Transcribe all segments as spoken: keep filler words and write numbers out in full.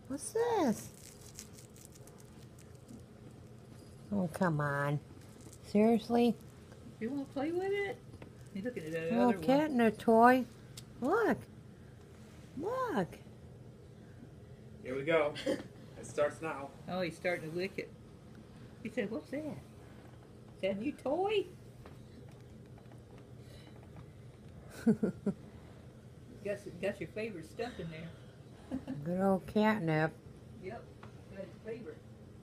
What's this? Oh, come on. Seriously? You want to play with it? You're looking at that Oh, other one. cat and a toy. Look. Look. Here we go. It starts now. Oh, he's starting to lick it. He said, what's that? Is that a new toy? got, got your favorite stuff in there. Good old catnip. Yep, got his favorite.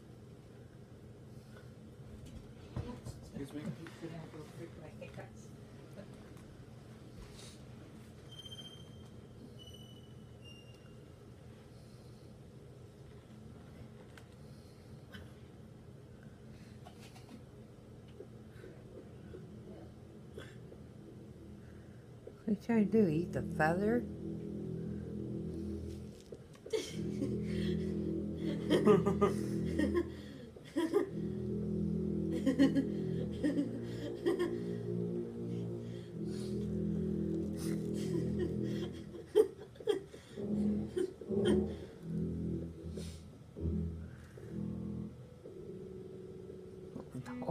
Excuse me. Sit down real quick, I can't touch. What are you trying to do? Eat the feather? No.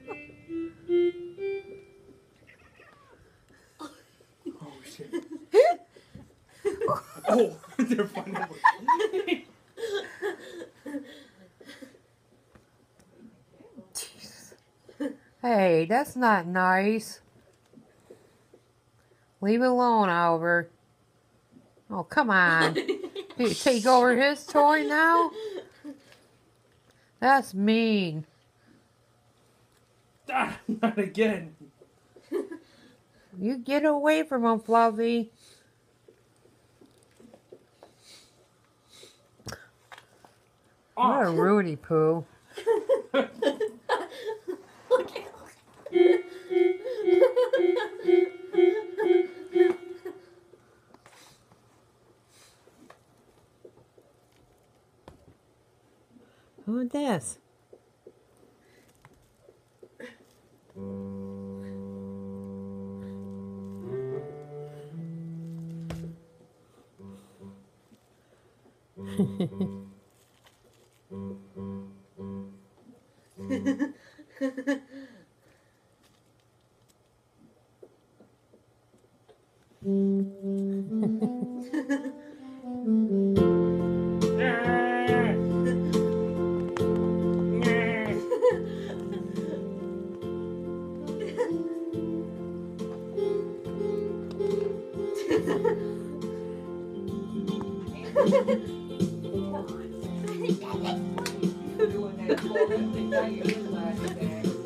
Oh shit. Oh, they're finally. Hey, that's not nice. Leave it alone, Oliver. Oh, come on. Do you take over his toy now? That's mean. Ah, not again. You get away from him, Fluffy. What a Oh. Rudy Poo. Who's this? You're doing that for him. Now you're realizing that.